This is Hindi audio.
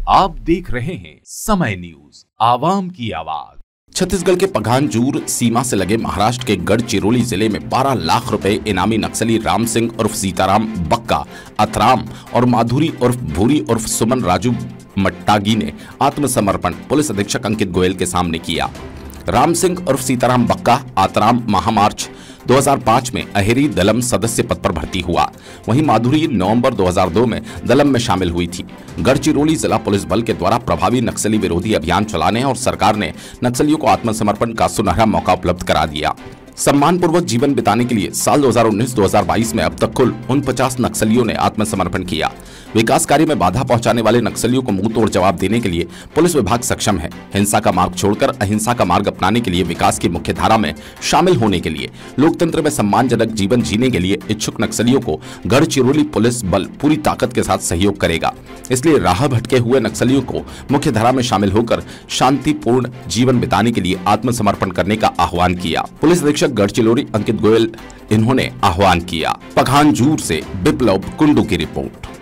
आप देख रहे हैं समय न्यूज, आवाम की आवाज। छत्तीसगढ़ के पखानजूर सीमा से लगे महाराष्ट्र के गढ़चिरौली जिले में 12 लाख रुपए इनामी नक्सली राम सिंह उर्फ सीताराम बक्का अतराम और माधुरी उर्फ भूरी उर्फ सुमन राजू मट्टागी ने आत्मसमर्पण पुलिस अधीक्षक अंकित गोयल के सामने किया। राम सिंह उर्फ सीताराम बक्का आतराम महामार्च 2005 में अहेरी दलम सदस्य पद पर भर्ती हुआ। वहीं माधुरी नवंबर 2002 में दलम में शामिल हुई थी। गढ़चिरौली जिला पुलिस बल के द्वारा प्रभावी नक्सली विरोधी अभियान चलाने और सरकार ने नक्सलियों को आत्मसमर्पण का सुनहरा मौका उपलब्ध करा दिया। सम्मानपूर्वक जीवन बिताने के लिए साल 2019-2022 में अब तक कुल 49 नक्सलियों ने आत्मसमर्पण किया। विकास कार्य में बाधा पहुंचाने वाले नक्सलियों को मुंह तोड़ जवाब देने के लिए पुलिस विभाग सक्षम है। हिंसा का मार्ग छोड़कर अहिंसा का मार्ग अपनाने के लिए, विकास की मुख्य धारा में शामिल होने के लिए, लोकतंत्र में सम्मानजनक जीवन जीने के लिए इच्छुक नक्सलियों को गढ़चिरौली पुलिस बल पूरी ताकत के साथ सहयोग करेगा। इसलिए राह भटके हुए नक्सलियों को मुख्य धारा में शामिल होकर शांतिपूर्ण जीवन बिताने के लिए आत्मसमर्पण करने का आह्वान किया। पुलिस अधीक्षक गढ़चिरौली अंकित गोयल इन्होंने आह्वान किया। पखानजूर से बिप्लब कुंडू की रिपोर्ट।